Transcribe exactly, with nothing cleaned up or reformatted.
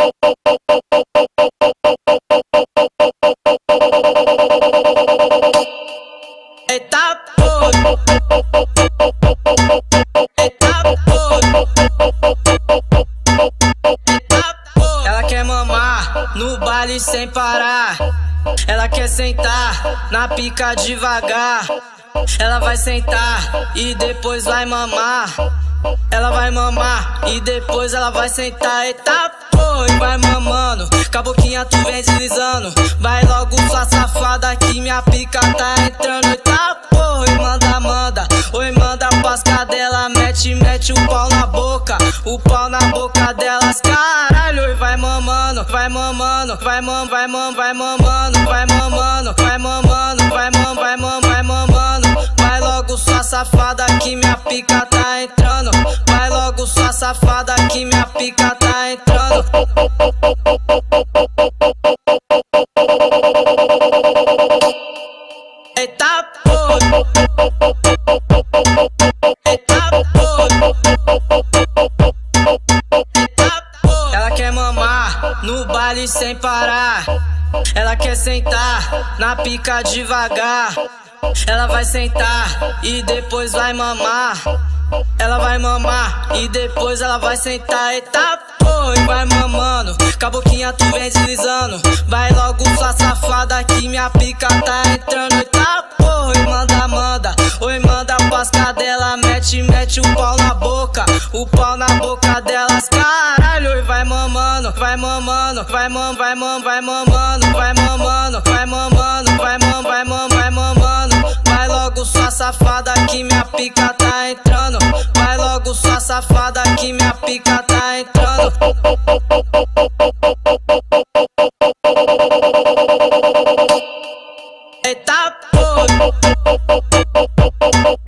Eita porra, eita porra, eita porra. Ela quer mamar no baile sem parar. Ela quer sentar na pica devagar. Ela vai sentar e depois vai mamar. Ela vai mamar e depois ela vai sentar. Eita porra, e vai mamando, com a boquinha tu vem deslizando. Vai logo sua safada que minha pica tá entrando. Eita porra, e manda, manda, oi manda pras cadela. Mete, mete o pau na boca, o pau na boca delas. Caralho, e vai mamando, vai mamando, vai mam, vai mam, vai mamando, vai mamando, vai mamando, vai mam, vai mam, vai mamando. Vai logo sua safada que minha pica tá entrando. Vai logo sua safada que minha pica tá entrando. Eita porra, eita porra, eita porra. Ela quer mamar no baile sem parar. Ela quer sentar na pica devagar. Ela vai sentar e depois vai mamar. Ela vai mamar e depois ela vai sentar. Eita porra, e vai mamando, com a boquinha tu vem deslizando. Vai logo sua safada que minha pica tá entrando. Eita porra, e manda, manda, oi manda pras cadela. Mete, mete o pau na boca, o pau na boca delas. Caralho, e vai mamando, vai mamando, vai mam, vai mam, vai mamando, vai mamando, vai mamando, vai mam, vai mam, vai mamando. Vai logo sua safada que minha pica tá entrando. Vai logo sua safada que minha pica tá entrando. Eita porra.